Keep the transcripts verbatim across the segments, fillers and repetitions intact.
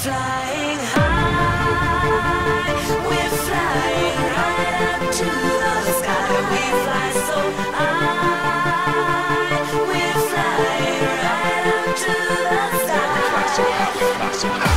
flying high, we're flying right up to the sky. We fly so high, we're flying right up to the sky. We fly so high, we fly so high.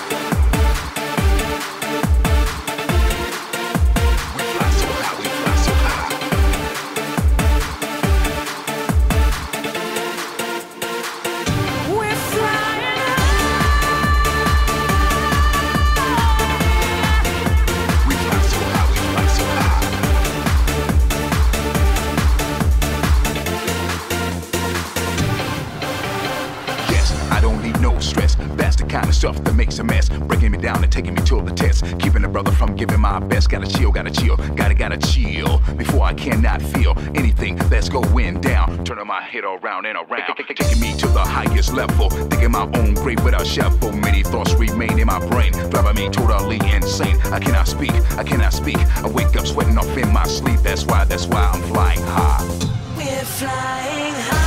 Stuff that makes a mess, breaking me down and taking me to the test, keeping a brother from giving my best. Gotta chill, gotta chill, gotta gotta chill before I cannot feel anything that's going down. Turning my head around and around, taking me to the highest level, digging my own grave without shovel. Many thoughts remain in my brain, driving me totally insane. I cannot speak, I cannot speak. I wake up sweating off in my sleep. That's why, that's why I'm flying high. We're flying high.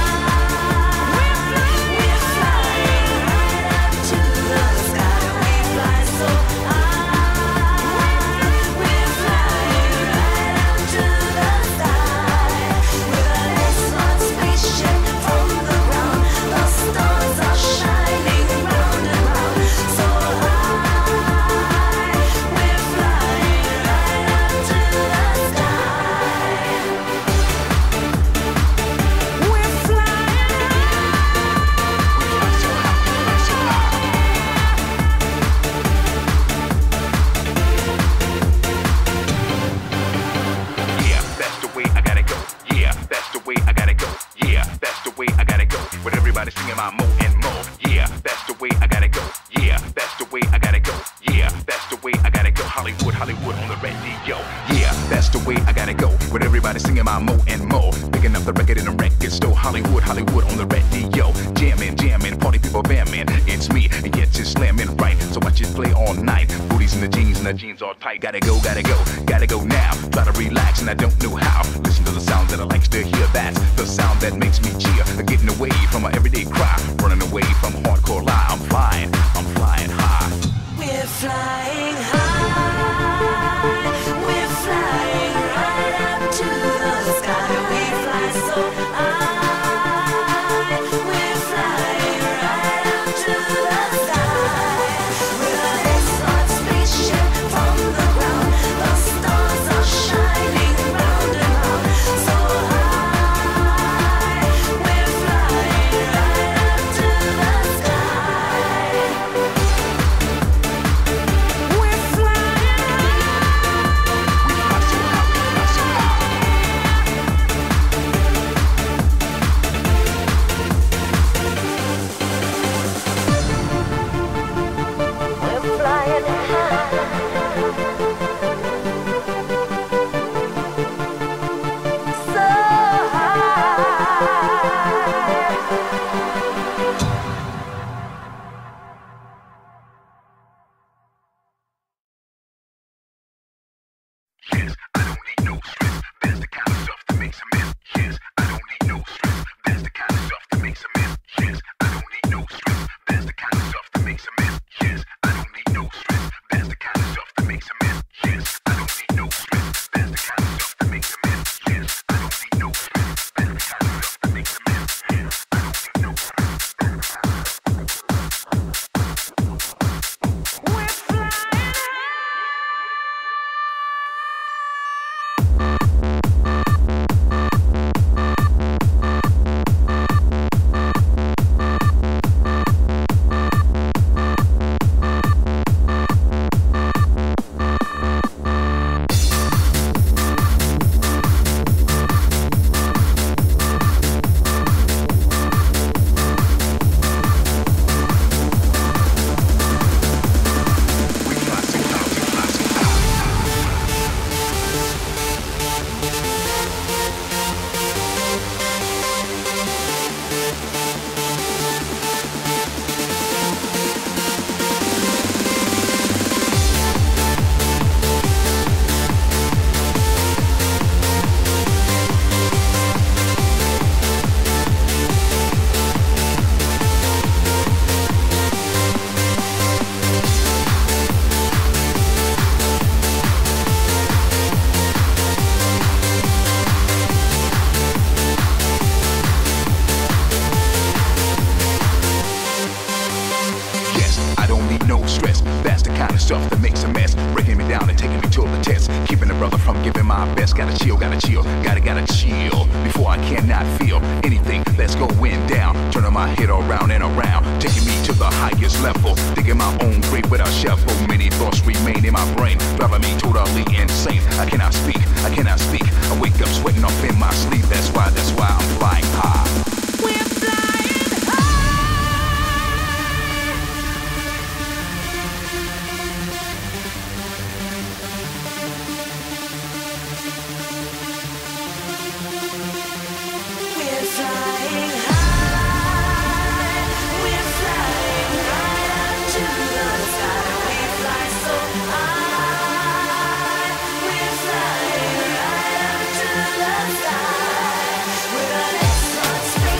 Singing my more and more, yeah, that's the way I gotta go, yeah, that's the way I gotta go, yeah, that's the way I gotta go. Hollywood, Hollywood on the radio, yeah, that's the way I gotta go. With everybody singing my more and more, picking up the record in the record store. Hollywood, Hollywood on the radio, jamming, jamming, party people bamming. It's me, and yet it's slamming right. So watch it play all night. Booties in the jeans, and the jeans all tight. Gotta go, gotta go, gotta go now. Try to relax, and I don't know how. Listen to the sound that I like to hear. That's the sound that makes me cheer. Getting away from my everyday cry, running away from hardcore lie. I'm flying, I'm flying high. We're flying high, we're flying right up to the sky. We fly so high, we're flying right up to the sky. We're a Nissan spaceship from the ground. The stars are shining round and round. So high, we're flying right up to the sky. We're flying need no stress. That's the kind of stuff that makes a mess, breaking me down and taking me to the test, keeping a brother from giving my best. Gotta chill, gotta chill, gotta gotta chill before I cannot feel anything that's going down. Turning my head around and around, taking me to the highest level, digging my own grave with a shovel. Many thoughts remain in my brain, driving me totally insane. I cannot speak, I cannot speak. I wake up sweating off in my sleep. That's why, that's why I'm flying high. We're flying high. We're flying high. We're flying right up to the sky. We fly so high. We're flying right up to the sky. We're an excellent space.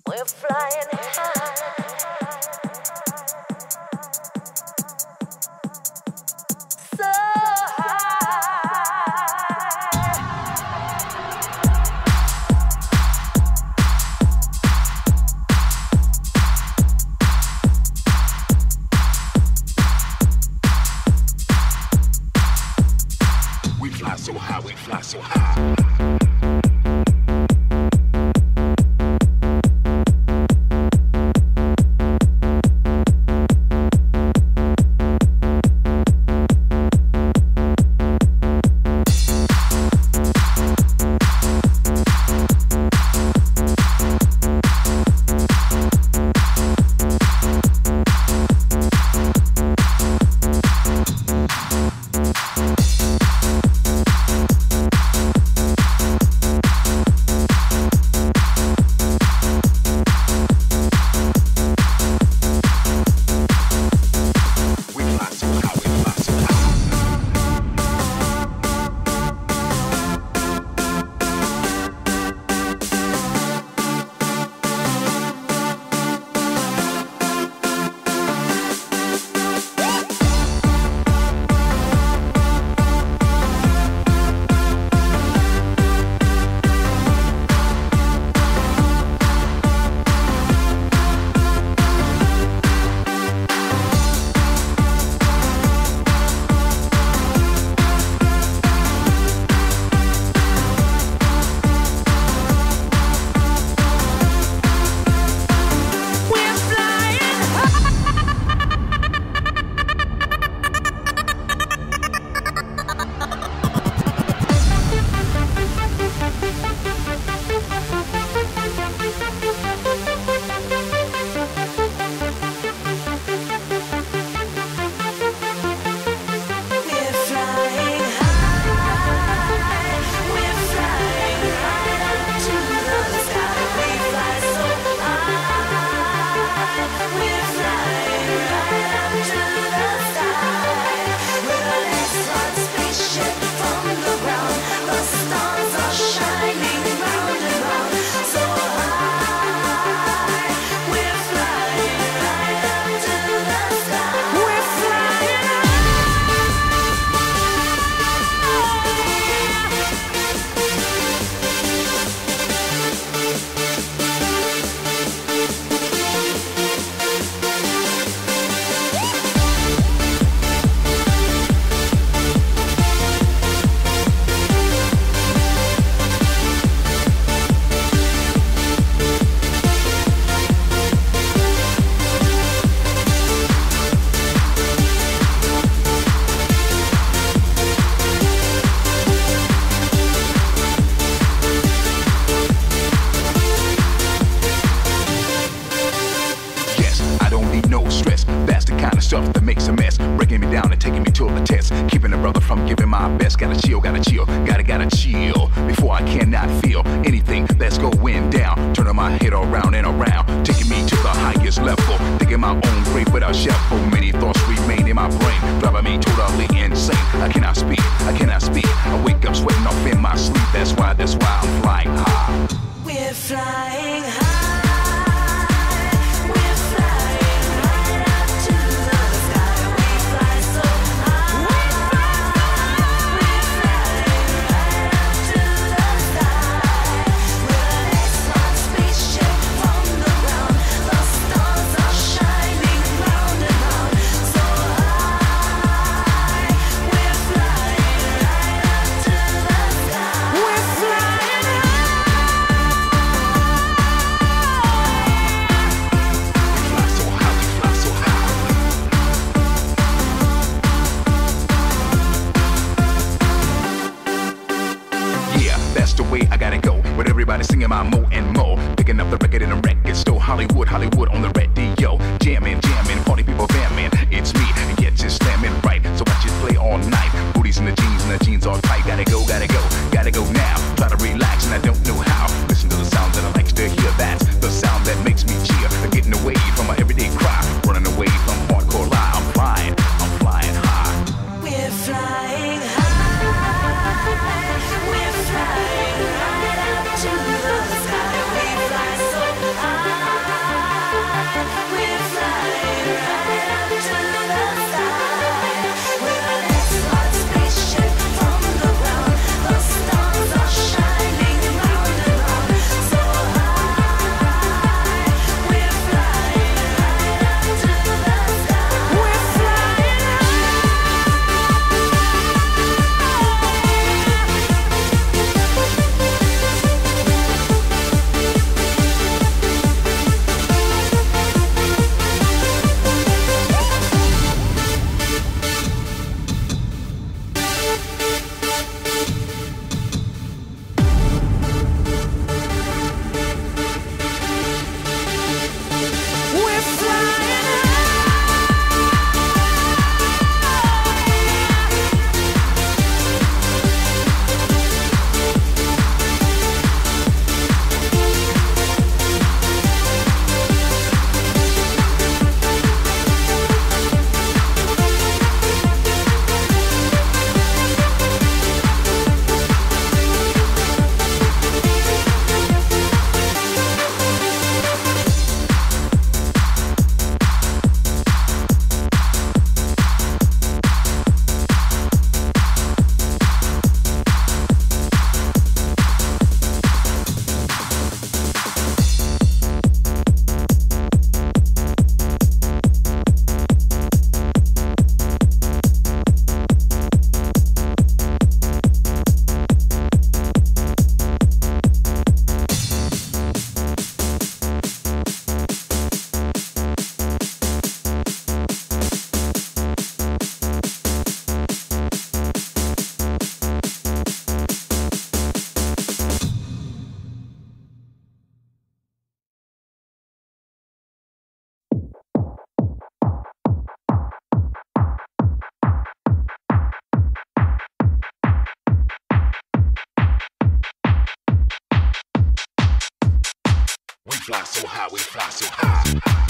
We're flying high. So we fly so high, we fly so high. Stuff that makes a mess, breaking me down and taking me to the test, keeping a brother from giving my best. Gotta chill, gotta chill, gotta gotta chill before I cannot feel anything that's going down. Turning my head around and around, taking me to the highest level, digging my own grave without shovel. Many thoughts remain in my brain, driving me totally insane. I cannot speak, I cannot speak. I wake up sweating off in my sleep. That's why, that's why I'm flying high. we're flying high. Everybody singing my mo and mo, picking up the record in the record store. Hollywood, Hollywood on the radio, jamming, jamming, party people jamming. It's me, yeah, just slamming right. So watch it play all night. Booties in the jeans and the jeans all tight. Gotta go, gotta go, gotta go now. Try to relax and I don't know how. Listen to the sound that I like to hear. That's the sound that makes me cheer. Getting away from my everyday cry, running away from hardcore lie. I'm flying, I'm flying high. We're flying high. We're flying right up to the sky. We fly so high. fly so high, we fly so high.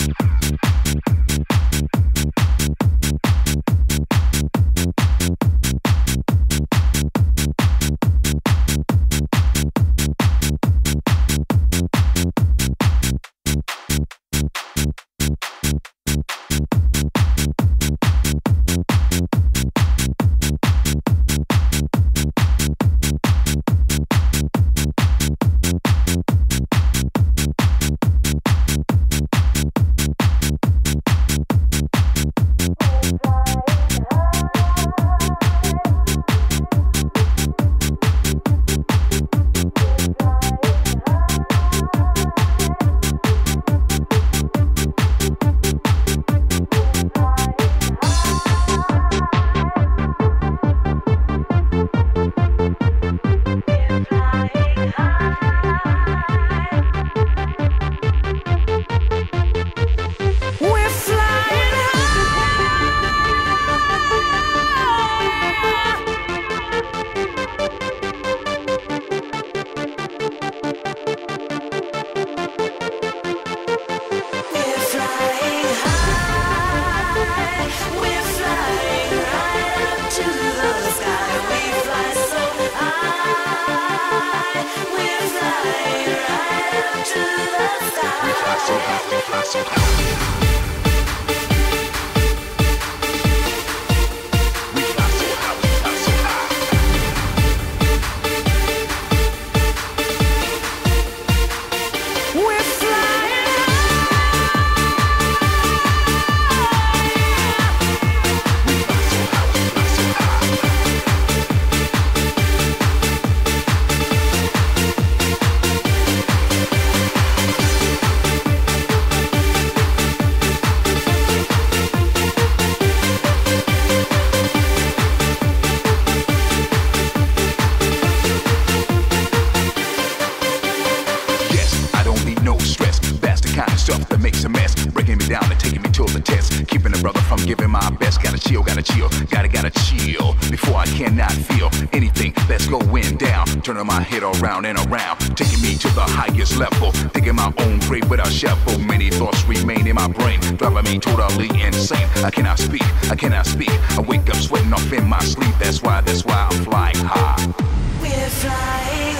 Turning my head around and around, taking me to the highest level, digging my own grave with a shovel. Many thoughts remain in my brain, driving me totally insane. I cannot speak, I cannot speak. I wake up sweating off in my sleep. That's why, that's why I'm flying high. We're flying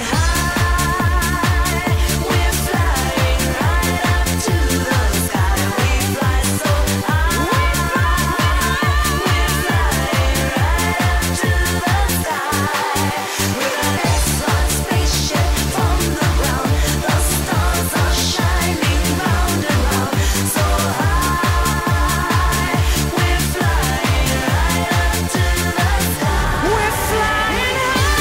high. We're flying right up to the sky. We fly so high. We're flying right up to the sky. We're an excellent spaceship from the ground. The stars are shining round and round. So high. We're flying right up to the sky. We're flying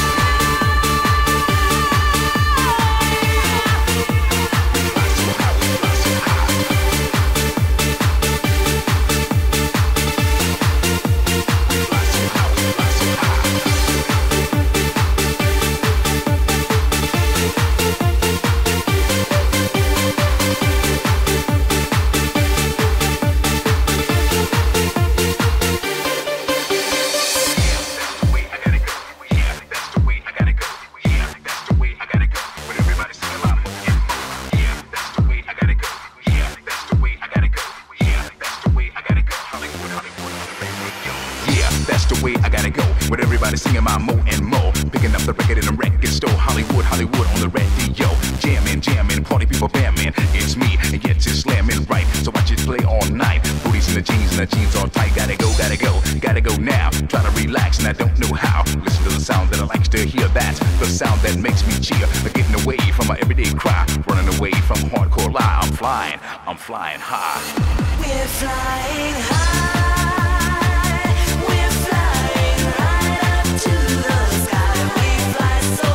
with everybody singing my mo and mo. Picking up the record in the record store. Hollywood, Hollywood on the radio. Jamming, jamming, party people bamming. It's me, and yet it's slamming right. So watch it play all night. Booties in the jeans and the jeans all tight. Gotta go, gotta go, gotta go now. Try to relax and I don't know how. Listen to the sound that I like to hear. That's the sound that makes me cheer. Getting away from my everyday cry. Running away from hardcore lie. I'm flying, I'm flying high. We're flying high. We're flying right up to the sky. We fly so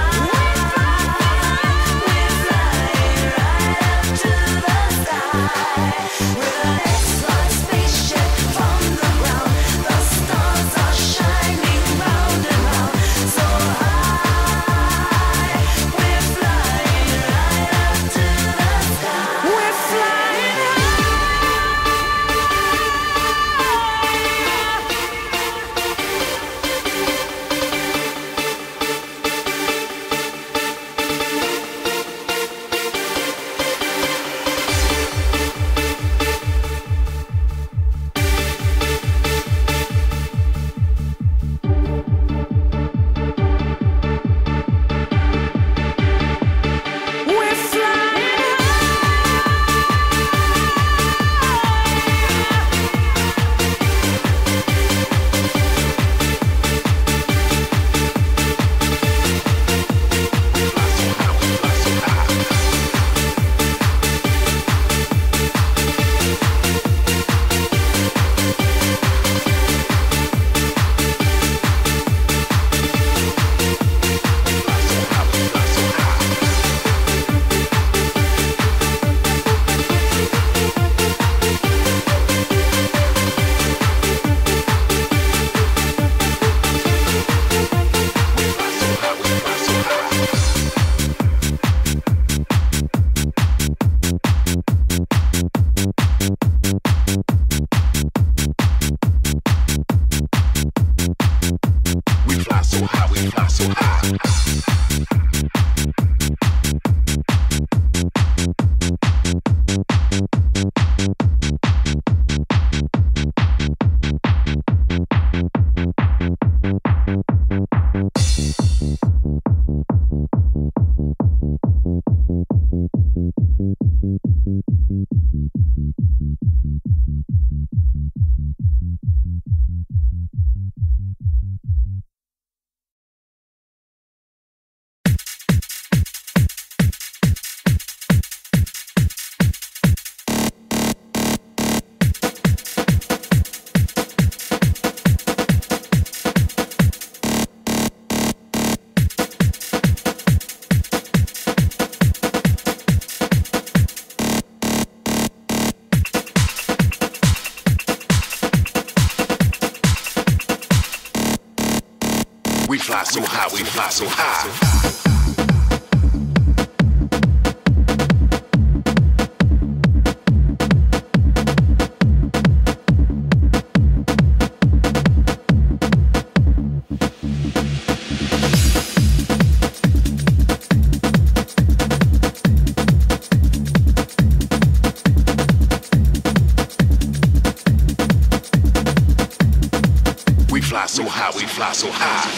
high. We're flying right up to the sky. We're an excellent spaceship from the ground. The stars are shining round and round. So high. We're flying right up to the sky. We're flying high. We fly so high, we fly so high. We fly so high, we fly so high.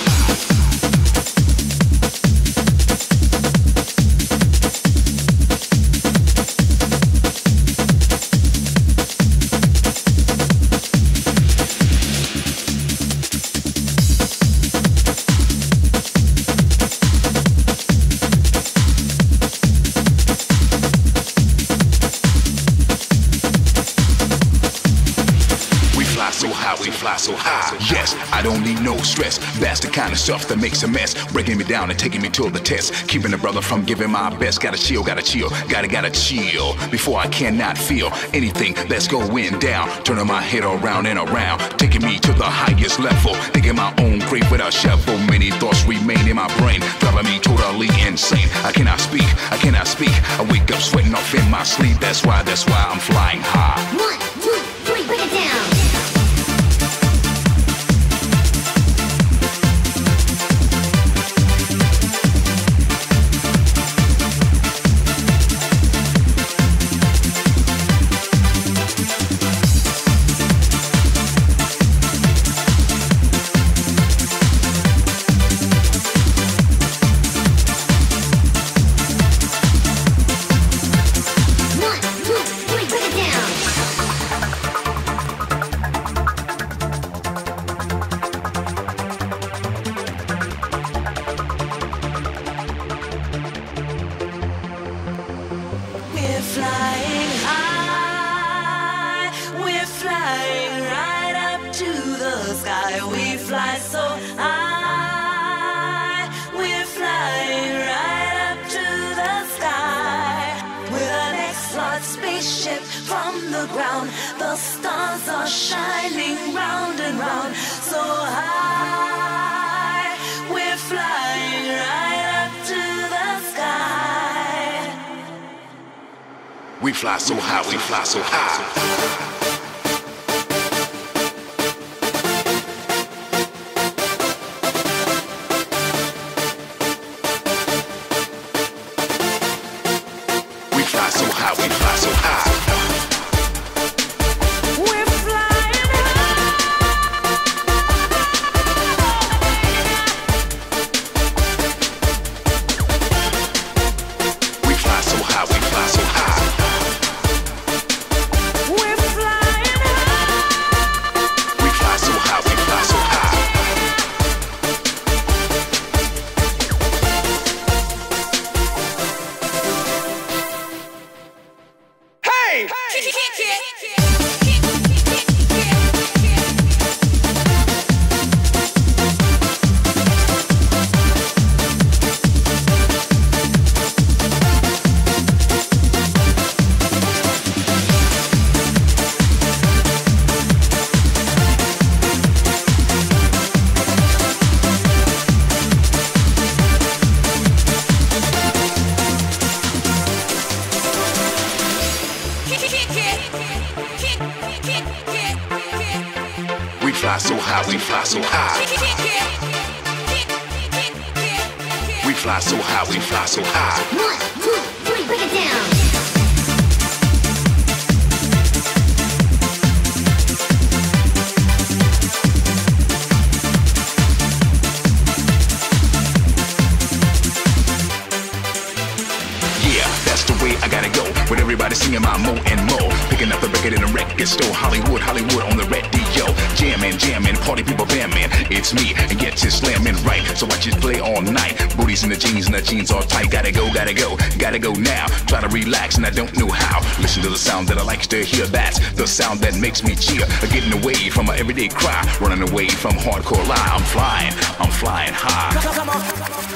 So high, we fly so high. Yes, I don't need no stress. That's the kind of stuff that makes a mess. Breaking me down and taking me to the test. Keeping a brother from giving my best. Gotta chill, gotta chill, gotta, gotta chill. Before I cannot feel anything that's going down. Turning my head around and around. Taking me to the highest level. Digging my own grave with a shovel. Many thoughts remain in my brain. Driving me totally insane. I cannot speak, I cannot speak. I wake up sweating off in my sleep. That's why, that's why I'm flying high. One, two, three, break it down. We fly so high, we fly so high. We fly so high, we fly so high. We fly so high, we fly so high. We fly so high, we fly so high. One, two, three, break it down. Yeah, that's the way I gotta go. With everybody singing my Mo and Mo. Picking up the record in a record store. Hollywood, Hollywood on the radio. Jamming, jamming, party people bamming. It's me, and get you slamming right. So watch it play all night. Booties in the jeans and the jeans all tight. Gotta go, gotta go, gotta go now. Try to relax and I don't know how. Listen to the sound that I like to hear. That's the sound that makes me cheer. Getting away from my everyday cry. Running away from hardcore lie. I'm flying, I'm flying high. Come on.